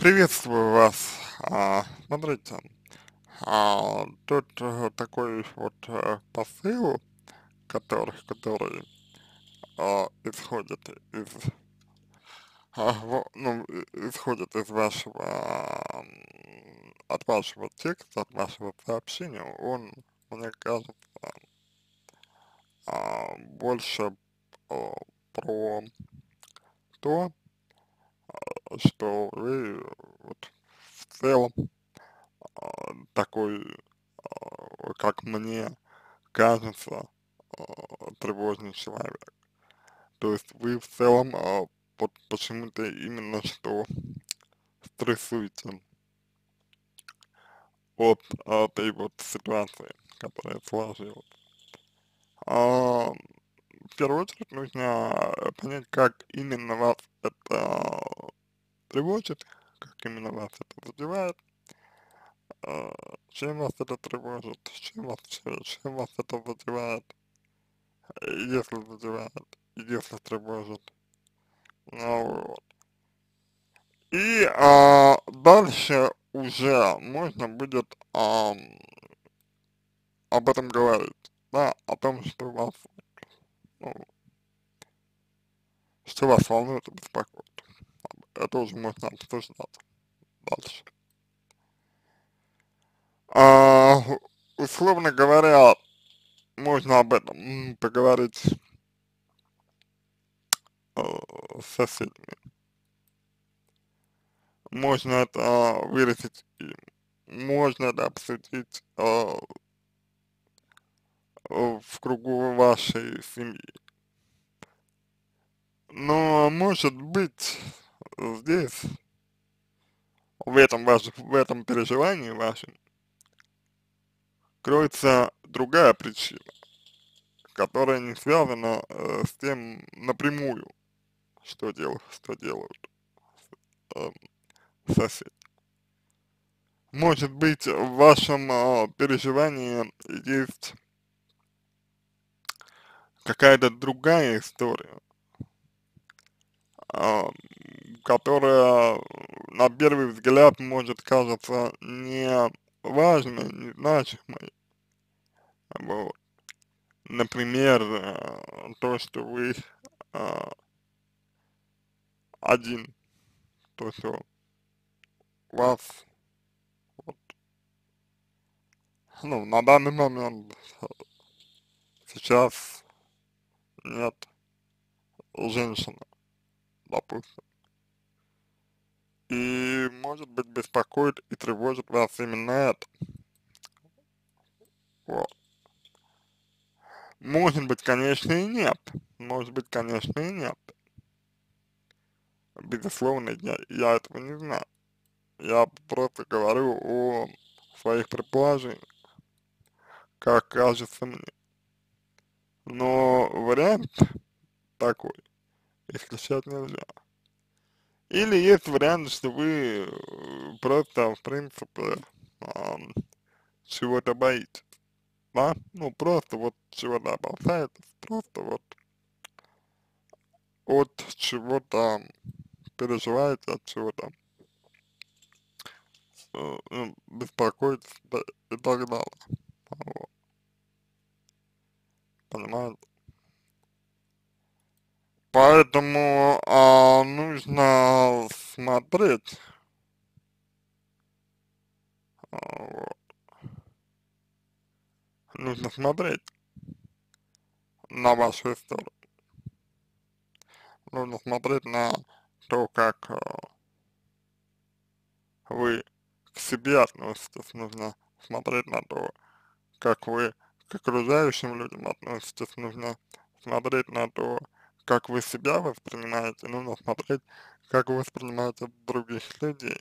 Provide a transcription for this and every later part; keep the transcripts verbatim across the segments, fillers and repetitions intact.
Приветствую вас. А, смотрите, а, тут э, такой вот э, посыл, который, который а, исходит из, а, во- ну, и- исходит из вашего, м, от вашего текста, от вашего сообщения, он, мне кажется, а, больше а, про то, что вы вот в целом а, такой, а, как мне кажется, а, тревожный человек. То есть вы в целом а, вот почему-то именно что стрессуете от а, этой вот ситуации, которая сложилась. А, в первую очередь нужно понять, как именно вас это тревожит, как именно вас это задевает, а, чем вас это тревожит, чем вас, чем вас это задевает, если задевает, если тревожит. Ну, вот. И а, дальше уже можно будет ам, об этом говорить, да, о том, что вас, ну, что вас волнует и беспокоит. Это уже можно обсуждать дальше. А, условно говоря, можно об этом м, поговорить э, с соседями. Можно это выразить им. Можно это обсудить э, в кругу вашей семьи. Но может быть здесь, в этом ваш, в этом переживании вашем, кроется другая причина, которая не связана э, с тем напрямую, что делают, что делают э, соседи. Может быть, в вашем э, переживании есть какая-то другая история, э, которая на первый взгляд может казаться не важной, не значимой. Вот. Например, э, то, что вы э, один, то, что у вас, вот, ну, на данный момент э, сейчас нет женщины, допустим. И, может быть, беспокоит и тревожит вас именно это. Вот. Может быть, конечно, и нет. Может быть, конечно, и нет. Безусловно, я, я этого не знаю. Я просто говорю о своих предположениях, как кажется мне. Но вариант такой исключать нельзя. Или есть вариант, что вы э, просто, в принципе, ам, чего-то боитесь, да? Ну, просто вот чего-то опасаетесь, просто вот от чего-то переживаете, от чего-то э, ну, беспокоитесь, да, и так далее. Вот, понимаете? Поэтому а, нужно смотреть, а, вот, нужно смотреть на вашу историю, нужно смотреть на то, как э, вы к себе относитесь, нужно смотреть на то, как вы к окружающим людям относитесь, нужно смотреть на то, как вы себя воспринимаете, нужно смотреть, как вы воспринимаете других людей.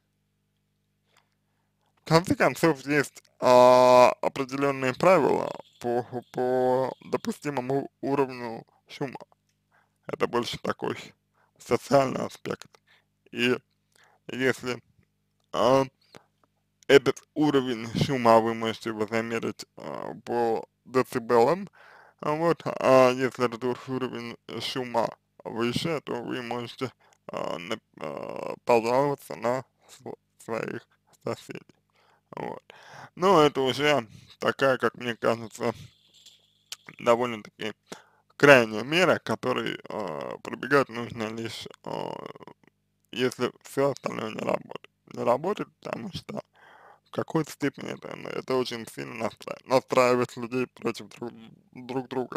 В конце концов, есть а, определенные правила по, по допустимому уровню шума. Это больше такой социальный аспект. И если а, этот уровень шума вы можете его замерить а, по децибелам, а вот, а если этот ур- уровень шума выше, то вы можете а, на- а, пожаловаться на сво- своих соседей. Вот. Но это уже такая, как мне кажется, довольно-таки крайняя мера, которой э, прибегать нужно лишь, э, если все остальное не работает. Не работает, потому что в какой-то степени это, ну, это очень сильно настраивает, настраивает людей против друг, друг друга.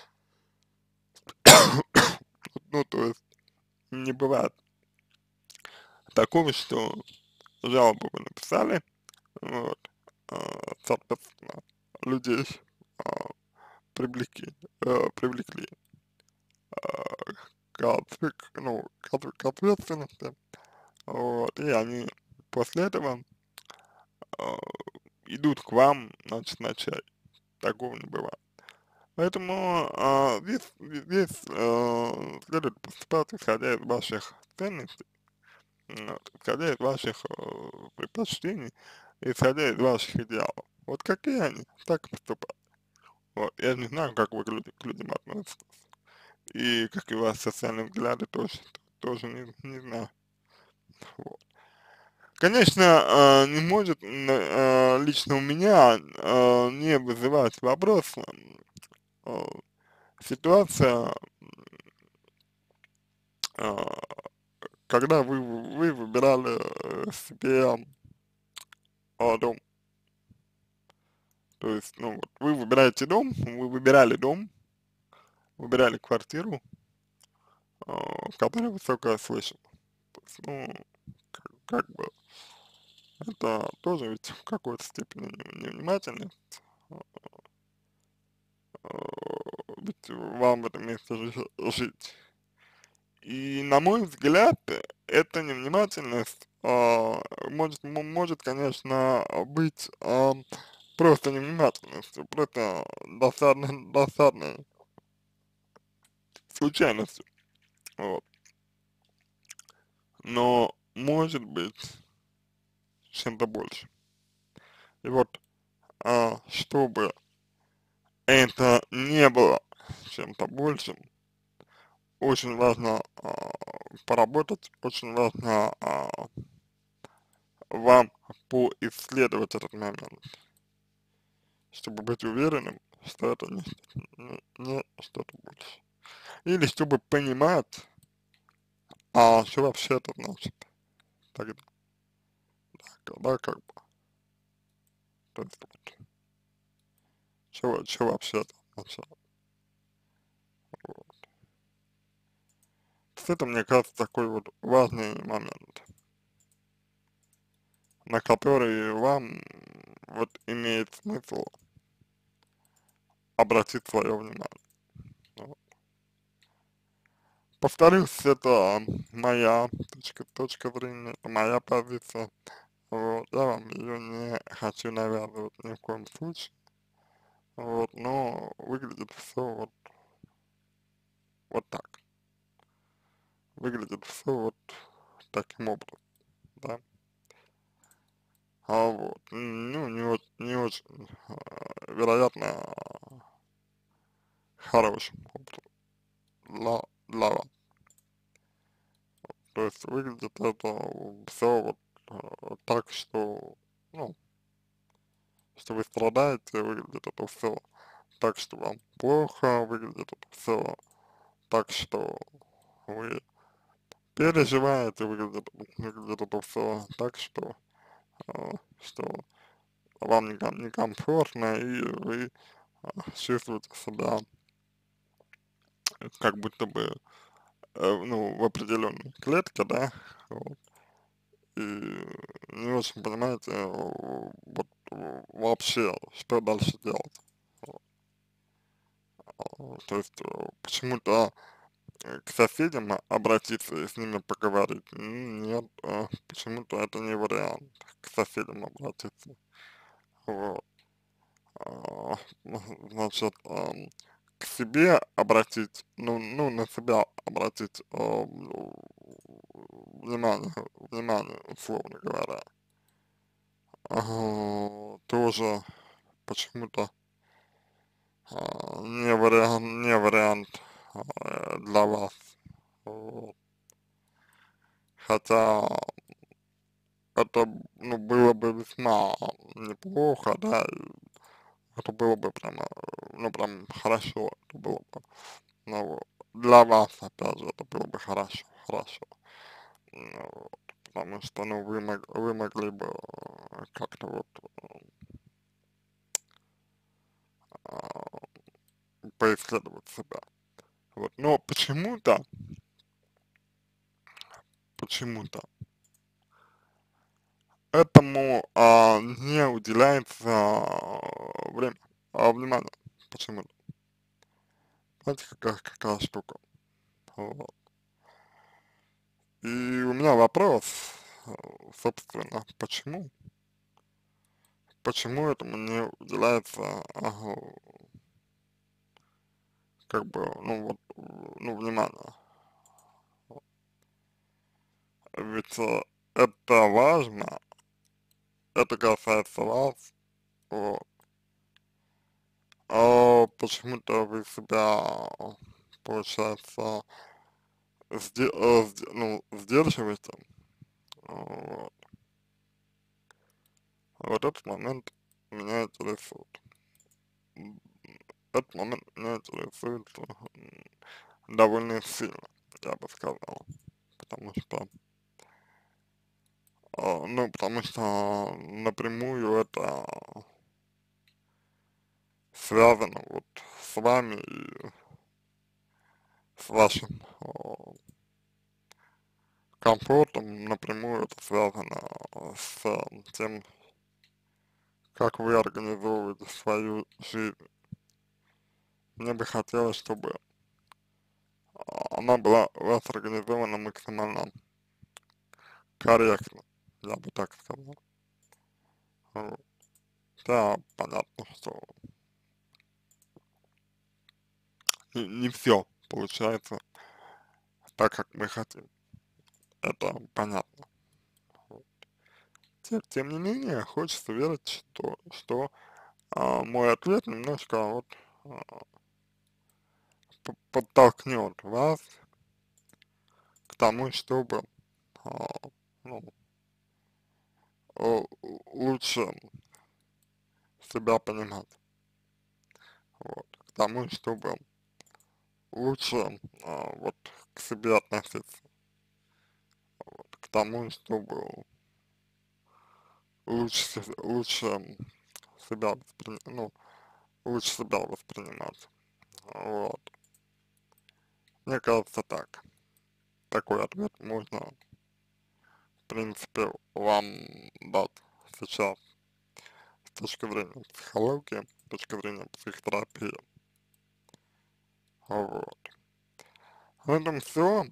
Ну, то есть не бывает такого, что жалобу вы написали, вот, а, соответственно, людей а, привлекли, э, привлекли а, к, ответ- ну, к, отве- к ответственности, вот, и они после этого а, идут к вам, значит, на чай. Такого не бывает. Поэтому а, здесь, здесь э, следует поступать, исходя из ваших ценностей, вот, исходя из ваших э, предпочтений, исходя из ваших идеалов. Вот какие они, так и поступать. Вот, я не знаю, как вы к, люди, к людям относитесь, и какие у вас социальные взгляды, тоже, тоже не, не знаю. Вот. Конечно, э, не может н- э, лично у меня э, не вызывать вопрос э, ситуация, э, когда вы, вы выбирали э, себе э, дом. То есть, ну, вот вы выбираете дом, вы выбирали дом, выбирали квартиру, э, в которой высокая слышимость. То есть, ну, как, как бы, это тоже ведь в какой-то степени не- невнимательность, э, ведь вам в этом месте жи- жить. И, на мой взгляд, эта невнимательность а, может, м- может, конечно, быть а, просто невнимательностью, просто досадной, досадной случайностью, вот. Но может быть чем-то больше. И вот, а, чтобы это не было чем-то большим, очень важно а, поработать, очень важно а, вам поисследовать этот момент, чтобы быть уверенным, что это не, не, не что-то больше. Или чтобы понимать, а что вообще это значит тогда, да, как бы, то есть вот, что, что вообще это означает. Вот. То есть это, мне кажется, такой вот важный момент, на который вам вот имеет смысл обратить свое внимание. Вот. Повторюсь, это моя точка, точка зрения, это моя позиция. Вот, я вам ее не хочу навязывать ни в коем случае. Вот, но выглядит все вот, вот так. Выглядит все вот таким образом, да. А вот, м, ну, не, очень не очень, а, вероятно, хорошим образом для, для вас. То есть выглядит это все вот а, так, что, ну, что вы страдаете, выглядит это все так, что вам плохо, выглядит это все так, что вы переживаете, выглядит, выглядит это все так, что, а, что вам неком- некомфортно, и вы а, чувствуете себя как будто бы, э, ну, в определенной клетке, да, вот, и не очень понимаете, э, вот э, вообще, что дальше делать. Вот. А, То есть э, почему-то э, к соседям обратиться и с ними поговорить, м, нет, э, почему-то это не вариант, к соседям обратиться. Вот. А, значит, ам, к себе обратить, ну, ну, на себя обратить а, ну, внимание, внимание, условно говоря, а, тоже почему-то а, не вариант, не вариант а, для вас. Вот. Хотя это, ну, было бы весьма неплохо, да, и это было бы прямо, ну, прям хорошо, это было бы, ну, вот, для вас, опять же, это было бы хорошо, хорошо, ну, вот, потому что, ну, вы, мог, вы могли бы э, как-то вот э, поисследовать себя, вот, но почему-то, почему-то этому а, не уделяется а, время, а, внимание, почему-то, знаете, какая, какая штука, вот. И у меня вопрос, э, собственно, почему? Почему этому не уделяется, ага, как бы, ну вот, в- ну, внимание? Ведь э, это важно, это касается вас, вот. А почему-то вы себя, получается, сде- э, сде- ну, сдерживаете, вот. Вот этот момент меня интересует. М, Этот момент меня интересует м, довольно сильно, я бы сказал. Потому что, а, ну, потому что напрямую это связано вот с вами и с вашим а, комфортом, напрямую это связано с а, тем, как вы организовываете свою жизнь. Мне бы хотелось, чтобы а, она была у вас организована максимально корректно, я бы так сказал. Вот. Да, понятно, что не, не все получается так, как мы хотим. Это понятно. Вот. Тем, тем не менее, хочется верить, что, что а, мой ответ немножко вот а, п- подтолкнет вас к тому, чтобы а, ну, о- лучше себя понимать. Вот. К тому, чтобы лучше а, вот к себе относиться. Вот. К тому, чтобы лучше, се- лучше себя воспри... ну, лучше себя воспринимать. Вот. Мне кажется так. Такой ответ можно, в принципе, вам дать сейчас с точки зрения психологии, с точки зрения психотерапии. Вот. На этом все.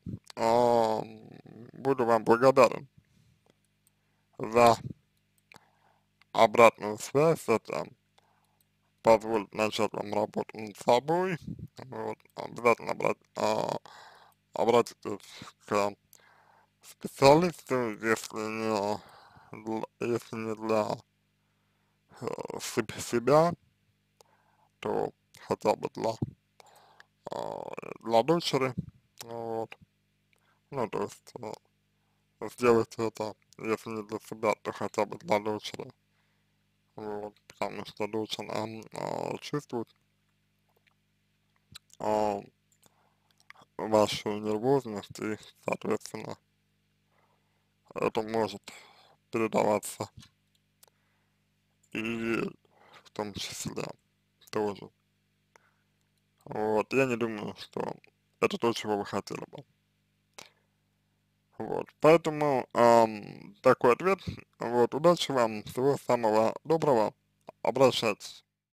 Буду вам благодарен за обратную связь. Это позволит начать вам работу над собой. Вот. Обязательно обрат, а, обратитесь к специалисту, если не, для- если не для э, себ- себя, то хотя бы для, а, для дочери. Вот. Ну, то есть э, сделайте это, если не для себя, то хотя бы для дочери. Вот. Потому что дочь, она а, чувствует а, вашу нервозность и, соответственно, это может передаваться и в том числе тоже. Вот. Я не думаю, что это то, чего вы хотели бы. Вот, поэтому ам, такой ответ. Вот, удачи вам, всего самого доброго, обращайтесь.